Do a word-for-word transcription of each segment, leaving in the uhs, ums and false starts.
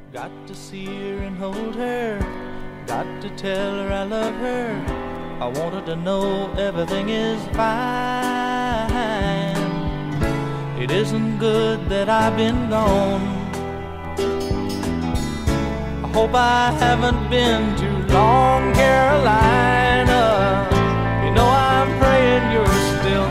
Got to see her and hold her, got to tell her I love her. I want her to know everything is fine. It isn't good that I've been gone. I hope I haven't been too long, Carolina. You know I'm praying you're still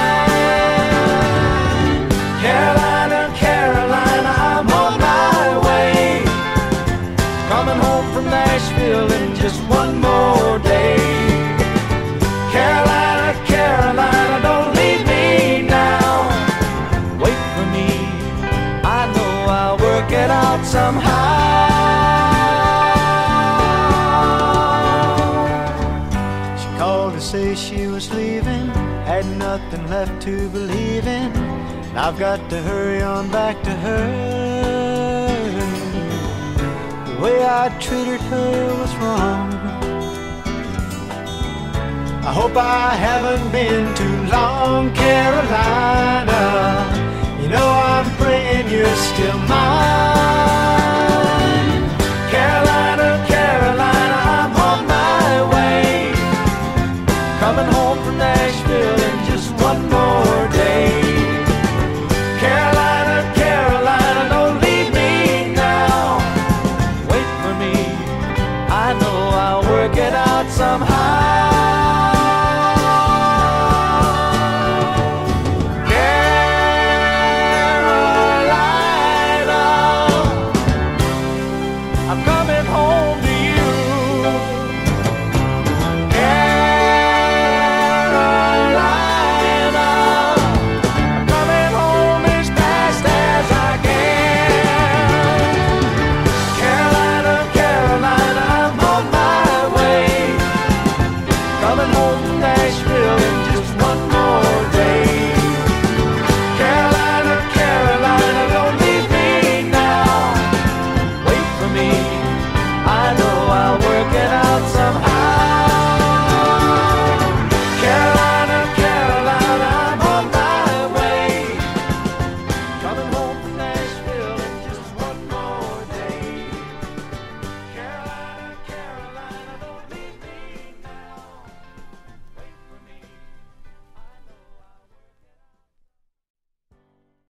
mine. Carolina, Carolina, I'm on my way, coming home from Nashville in just one more day. Carolina, Carolina, don't leave me now. Wait for me, I know I'll work it out somehow. She called to say she was leaving, had nothing left to believe in, and I've got to hurry on back to her. The way I treated her was wrong. I hope I haven't been too long, Carolina. You know I'm praying you're still mine.